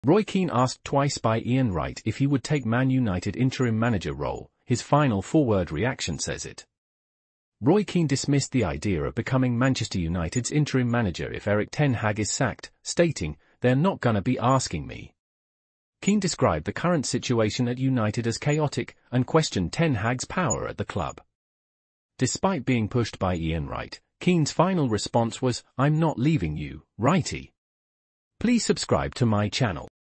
Roy Keane asked twice by Ian Wright if he would take Man United interim manager role. His final four-word reaction says it. Roy Keane dismissed the idea of becoming Manchester United's interim manager if Erik Ten Hag is sacked, stating, "They're not gonna be asking me." Keane described the current situation at United as chaotic and questioned Ten Hag's power at the club. Despite being pushed by Ian Wright, Keane's final response was, "I'm not leaving you, Wrighty. Please subscribe to my channel."